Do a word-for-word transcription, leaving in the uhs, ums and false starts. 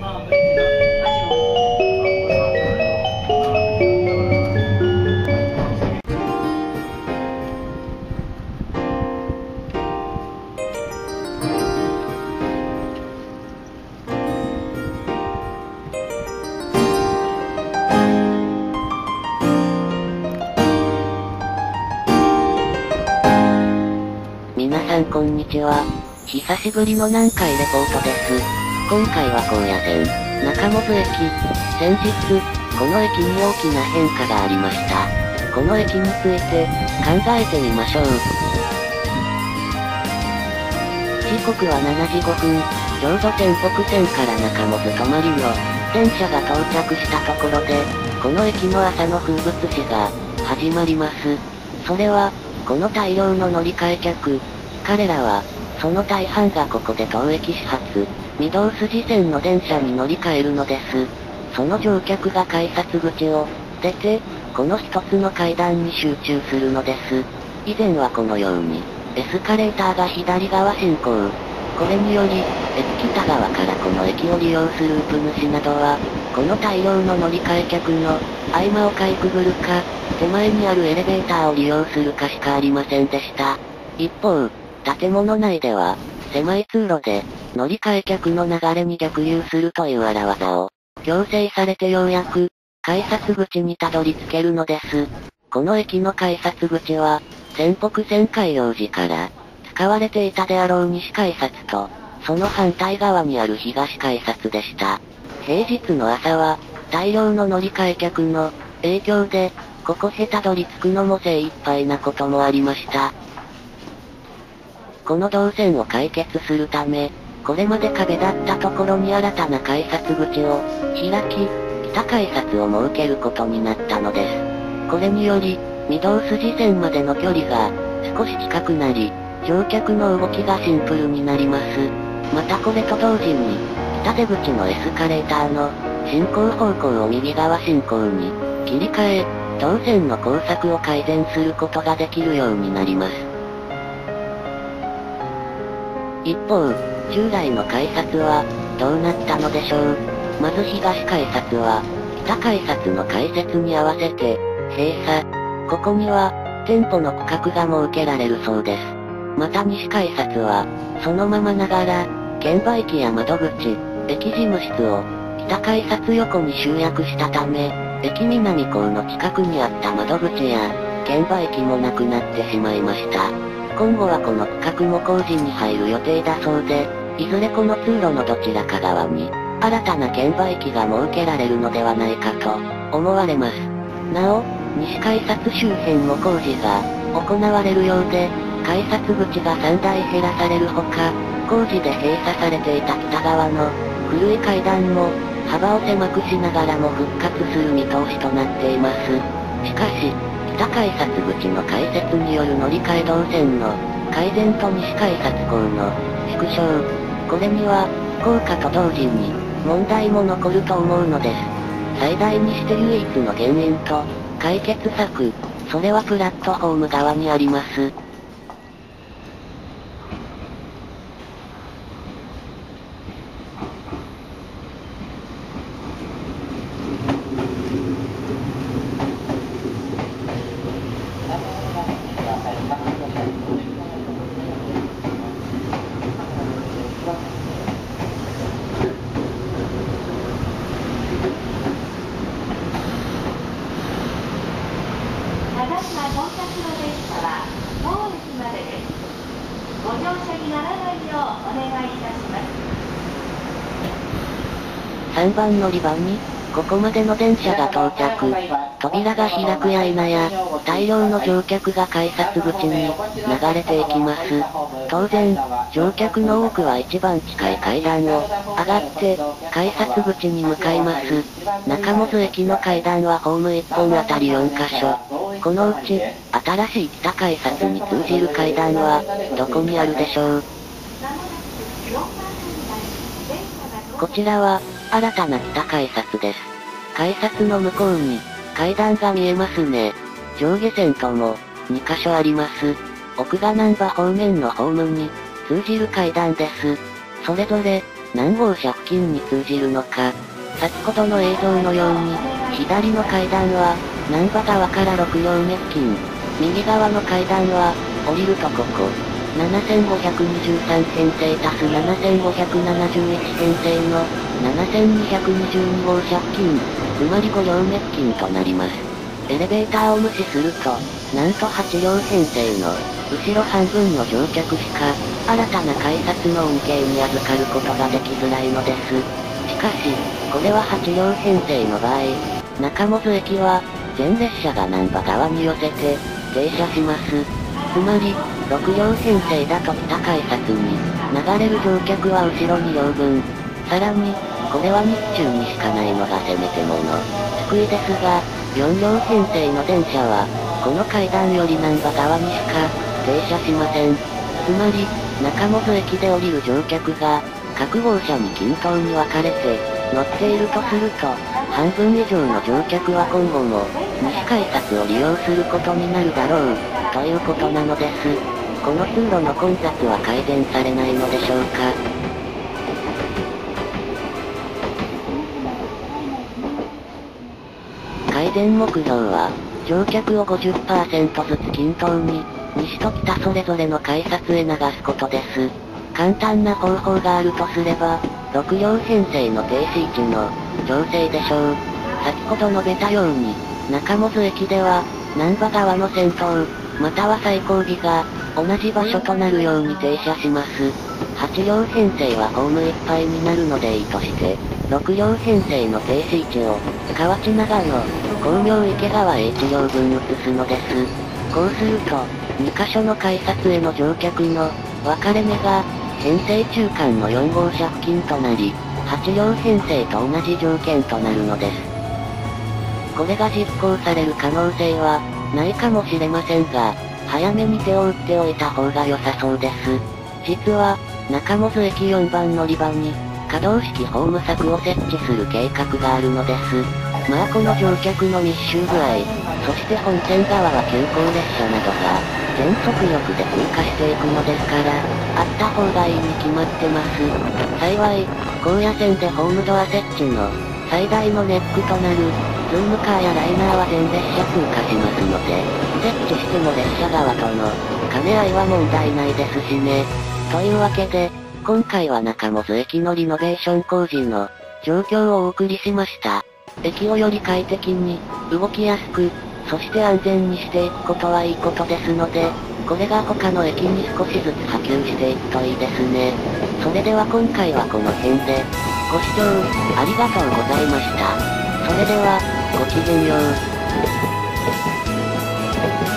皆さんこんにちは。久しぶりの南海レポートです。今回は高野線、中本駅。先日、この駅に大きな変化がありました。この駅について、考えてみましょう。時刻はしちじごふん、ちょうど天北線から中本止まりの、電車が到着したところで、この駅の朝の風物詩が、始まります。それは、この大量の乗り換え客。彼らは、その大半がここで当駅始発、御堂筋線の電車に乗り換えるのです。その乗客が改札口を出て、この一つの階段に集中するのです。以前はこのように、エスカレーターが左側進行。これにより、駅北側からこの駅を利用するウプ主などは、この大量の乗り換え客の合間をかいくぐるか、手前にあるエレベーターを利用するかしかありませんでした。一方、建物内では、狭い通路で、乗り換え客の流れに逆流するという荒技を、強制されてようやく、改札口にたどり着けるのです。この駅の改札口は、仙北線海洋寺から、使われていたであろう西改札と、その反対側にある東改札でした。平日の朝は、大量の乗り換え客の、影響で、ここへたどり着くのも精一杯なこともありました。この動線を解決するため、これまで壁だったところに新たな改札口を開き、北改札を設けることになったのです。これにより、御堂筋線までの距離が少し近くなり、乗客の動きがシンプルになります。またこれと同時に、北出口のエスカレーターの進行方向を右側進行に切り替え、当線の工作を改善することができるようになります。一方、従来の改札は、どうなったのでしょう。まず東改札は、北改札の開設に合わせて、閉鎖。ここには、店舗の区画が設けられるそうです。また西改札は、そのままながら、券売機や窓口、駅事務室を、北改札横に集約したため、駅南港の近くにあった窓口や、券売機もなくなってしまいました。今後はこの区画も工事に入る予定だそうで、いずれこの通路のどちらか側に、新たな券売機が設けられるのではないかと、思われます。なお、西改札周辺も工事が、行われるようで、改札口がさんだい減らされるほか、工事で閉鎖されていた北側の、古い階段も、幅を狭くしながらも復活する見通しとなっています。しかし、北改札口の開設による乗り換え動線の改善と西改札構の縮小。これには、効果と同時に問題も残ると思うのです。最大にして唯一の原因と解決策、それはプラットフォーム側にあります。さんばん乗り場に、ここまでの電車が到着。扉が開くや否や、大量の乗客が改札口に流れていきます。当然、乗客の多くは一番近い階段を上がって、改札口に向かいます。中本駅の階段はホームいっぽんあたりよんかしょ。このうち、新しい北改札に通じる階段は、どこにあるでしょう。こちらは、新たな北改札です。改札の向こうに、階段が見えますね。上下線とも、にかしょあります。奥が難波方面のホームに、通じる階段です。それぞれ、 何号車付近に通じるのか。先ほどの映像のように、左の階段は、難波川からろく両目付近。右側の階段は、降りるとここ。ななせんごひゃくにじゅうさん編成足すななせんごひゃくななじゅういち編成のななせんにひゃくにじゅうに号車付近。つまりご両目付近となります。エレベーターを無視すると、なんとはち両編成の、後ろ半分の乗客しか、新たな改札の恩恵に預かることができづらいのです。しかし、これははち両編成の場合、中本駅は、全列車が難波側に寄せて、停車します。つまり、ろく両編成だと北改札に、流れる乗客は後ろに両分。さらに、これは日中にしかないのがせめてもの、救いですが、よん両編成の電車は、この階段より難波側にしか、停車しません。つまり、中本駅で降りる乗客が、各号車に均等に分かれて、乗っているとすると、半分以上の乗客は今後も、西改札を利用することになるだろう、ということなのです。この通路の混雑は改善されないのでしょうか。改善目標は、乗客を ごじゅっパーセント ずつ均等に、西と北それぞれの改札へ流すことです。簡単な方法があるとすれば、ろく両編成の停止位置の調整でしょう。先ほど述べたように、中本駅では、難波側の先頭、または最後尾が、同じ場所となるように停車します。はち両編成はホームいっぱいになるのでいいとして、ろく両編成の停止位置を、河内長野、光明池川へいち両分移すのです。こうすると、に箇所の改札への乗客の、分かれ目が、編成中間のよん号車付近となり、はち両編成と同じ条件となるのです。これが実行される可能性は、ないかもしれませんが、早めに手を打っておいた方が良さそうです。実は、中本駅よん番乗り場に、可動式ホーム柵を設置する計画があるのです。まあこの乗客の密集具合、そして本線側は急行列車などが、全速力で通過していくのですから、あった方がいいに決まってます。幸い、高野線でホームドア設置の、最大のネックとなる、ズームカーやライナーは全列車通過しますので、設置しても列車側との、兼ね合いは問題ないですしね。というわけで、今回は中本駅のリノベーション工事の、状況をお送りしました。駅をより快適に、動きやすく、そして安全にしていくことはいいことですので、これが他の駅に少しずつ波及していくといいですね。それでは今回はこの辺で、ご視聴ありがとうございました。それでは、ごきげんよう。